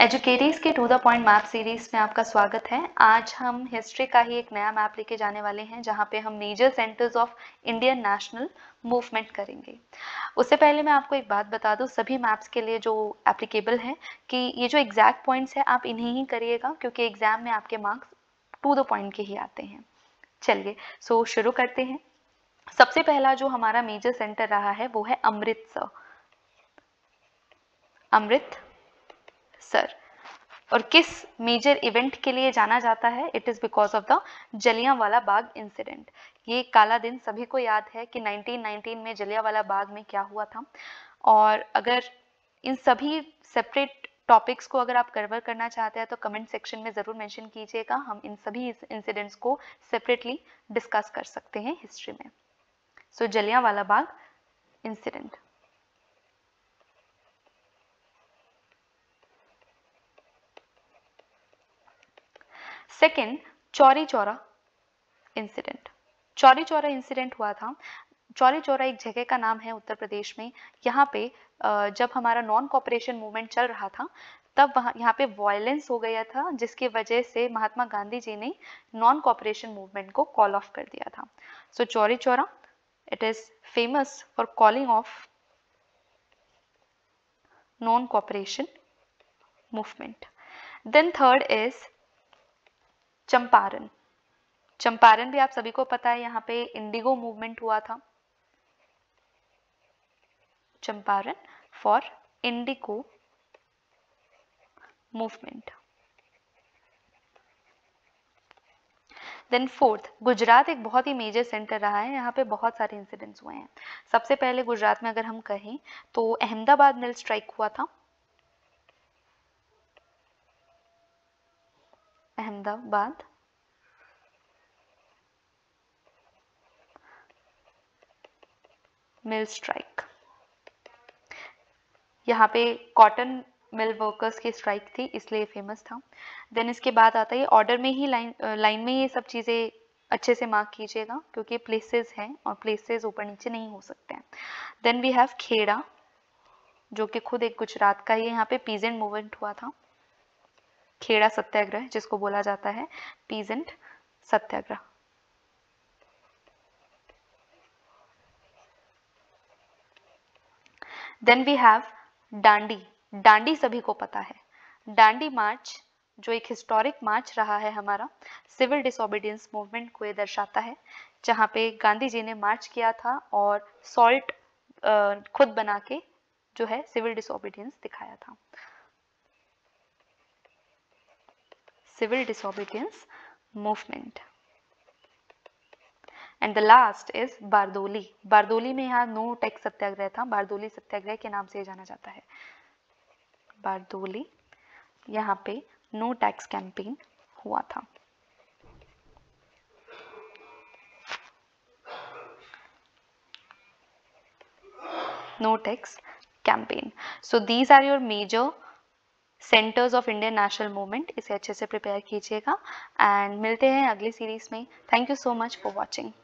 एजुकेटीज के to the point map series में आपका स्वागत है। आज हम हिस्ट्री का ही एक नया मैप लेके जाने वाले हैं जहां पे हम major centres of Indian national movement करेंगे। उससे पहले मैं आपको एक बात बता दूं, सभी मैप्स के लिए जो एप्लीकेबल है कि ये जो एग्जैक्ट पॉइंट्स है आप इन्हें ही करिएगा, क्योंकि एग्जाम में आपके मार्क्स टू द पॉइंट के ही आते हैं। चलिए शुरू करते हैं। सबसे पहला जो हमारा मेजर सेंटर रहा है वो है अमृतसर। अमृतसर और किस मेजर इवेंट के लिए जाना जाता है? It is because of the Jallianwala Bagh incident. ये काला दिन सभी को याद है कि 1919 में जलियांवाला बाग में क्या हुआ था। और अगर इन सभी सेपरेट टॉपिक्स को अगर आप कवर करना चाहते हैं तो कमेंट सेक्शन में ज़रूर मेंशन कीजिएगा, हम इन सभी इंसिडेंट्स को सेपरेटली डिस्कस कर सकते हैं हिस्ट्री में। So Jallianwala Bagh incident. Second, Chauri Chaura incident. Chauri Chaura incident हुआ था। चौरी चौरा एक जगह का नाम है उत्तर प्रदेश में। यहाँ पे जब हमारा नॉन कॉपरेशन मूवमेंट चल रहा था तब यहाँ पे वायलेंस हो गया था, जिसकी वजह से महात्मा गांधी जी ने नॉन कॉपरेशन मूवमेंट को कॉल ऑफ कर दिया था। So Chauri Chaura, it is famous for calling off non cooperation movement. Then third is Champaran. Champaran भी आप सभी को पता है, यहाँ पे इंडिगो मूवमेंट हुआ था। Champaran for indigo movement. Then fourth, Gujarat एक बहुत ही मेजर सेंटर रहा है। यहाँ पे बहुत सारे इंसिडेंट्स हुए हैं। सबसे पहले गुजरात में अगर हम कहें तो अहमदाबाद मिल स्ट्राइक हुआ था। अहमदाबाद मिल स्ट्राइक, यहाँ पे कॉटन मिल वर्कर्स की स्ट्राइक थी इसलिए फेमस था। देन इसके बाद आता है, ऑर्डर में ही लाइन में ये सब चीज़ें अच्छे से मार्क कीजिएगा क्योंकि प्लेसेस हैं और प्लेसेस ऊपर नीचे नहीं हो सकते हैं। देन वी हैव खेड़ा, जो कि खुद एक गुजरात का ही है। यहाँ पे पीजेंट मूवमेंट हुआ था, खेड़ा सत्याग्रह जिसको बोला जाता है peasant Satyagraha. Then we have Dandi. Dandi सभी को पता है, डांडी मार्च जो एक हिस्टोरिक मार्च रहा है हमारा, सिविल डिसोबीडियंस मूवमेंट को ये दर्शाता है, जहाँ पे गांधी जी ने मार्च किया था और सॉल्ट खुद बना के जो है सिविल डिसोबीडियंस दिखाया था। Civil disobedience movement. And the last is Bardoli. Bardoli में यहाँ नो टैक्स सत्याग्रह था, बारदोली सत्याग्रह के नाम से जाना जाता है। बारदोली, यहाँ पे नो टैक्स कैंपेन हुआ था। No tax campaign. So these are your major centres of Indian national movement. इसे अच्छे से प्रिपेयर कीजिएगा एंड मिलते हैं अगली सीरीज में। Thank you so much for watching.